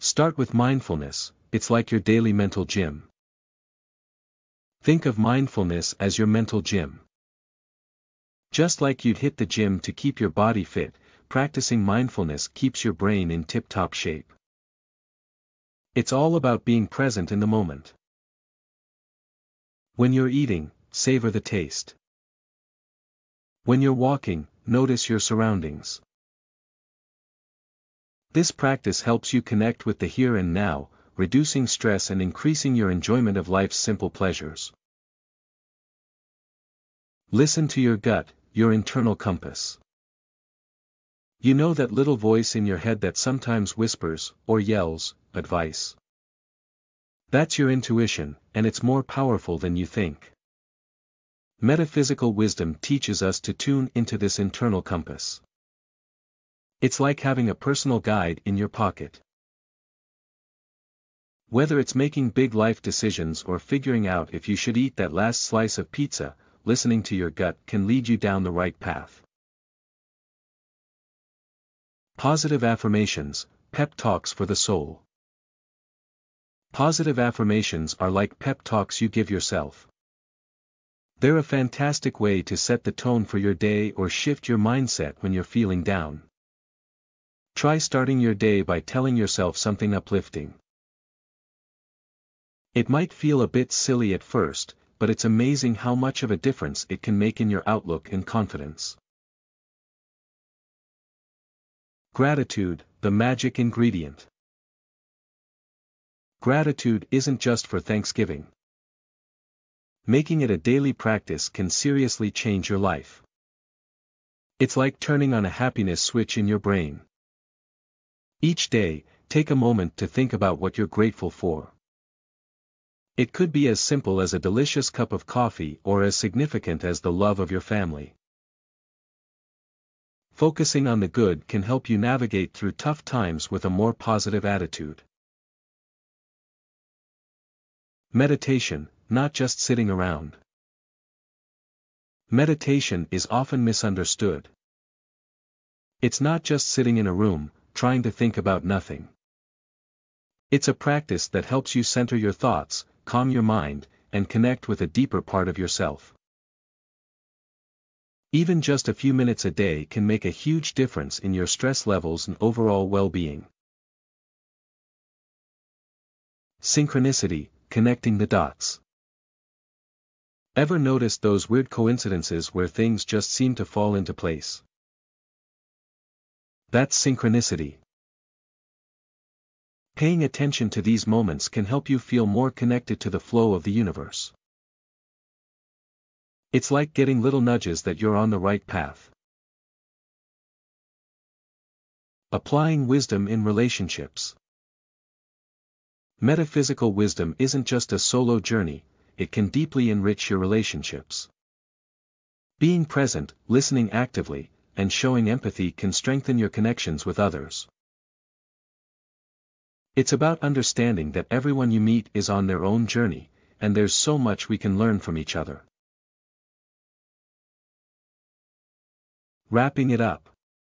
Start with mindfulness. It's like your daily mental gym. Think of mindfulness as your mental gym. Just like you'd hit the gym to keep your body fit, practicing mindfulness keeps your brain in tip-top shape. It's all about being present in the moment. When you're eating, savor the taste. When you're walking, notice your surroundings. This practice helps you connect with the here and now, reducing stress and increasing your enjoyment of life's simple pleasures. Listen to your gut, your internal compass. You know that little voice in your head that sometimes whispers, or yells, advice. That's your intuition, and it's more powerful than you think. Metaphysical wisdom teaches us to tune into this internal compass. It's like having a personal guide in your pocket. Whether it's making big life decisions or figuring out if you should eat that last slice of pizza, listening to your gut can lead you down the right path. Positive affirmations, pep talks for the soul. Positive affirmations are like pep talks you give yourself. They're a fantastic way to set the tone for your day or shift your mindset when you're feeling down. Try starting your day by telling yourself something uplifting. It might feel a bit silly at first, but it's amazing how much of a difference it can make in your outlook and confidence. Gratitude, the magic ingredient. Gratitude isn't just for Thanksgiving. Making it a daily practice can seriously change your life. It's like turning on a happiness switch in your brain. Each day, take a moment to think about what you're grateful for. It could be as simple as a delicious cup of coffee or as significant as the love of your family. Focusing on the good can help you navigate through tough times with a more positive attitude. Meditation, not just sitting around. Meditation is often misunderstood. It's not just sitting in a room, trying to think about nothing. It's a practice that helps you center your thoughts, calm your mind, and connect with a deeper part of yourself. Even just a few minutes a day can make a huge difference in your stress levels and overall well-being. Synchronicity, connecting the dots. Ever noticed those weird coincidences where things just seem to fall into place? That's synchronicity. Paying attention to these moments can help you feel more connected to the flow of the universe. It's like getting little nudges that you're on the right path. Applying wisdom in relationships. Metaphysical wisdom isn't just a solo journey, it can deeply enrich your relationships. Being present, listening actively, and showing empathy can strengthen your connections with others. It's about understanding that everyone you meet is on their own journey, and there's so much we can learn from each other. Wrapping it up.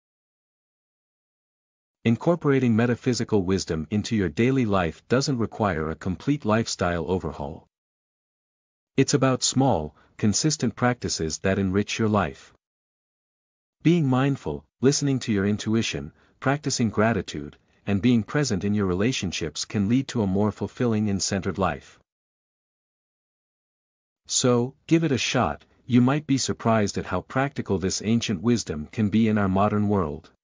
Incorporating metaphysical wisdom into your daily life doesn't require a complete lifestyle overhaul. It's about small, consistent practices that enrich your life. Being mindful, listening to your intuition, practicing gratitude, and being present in your relationships can lead to a more fulfilling and centered life. So, give it a shot. You might be surprised at how practical this ancient wisdom can be in our modern world.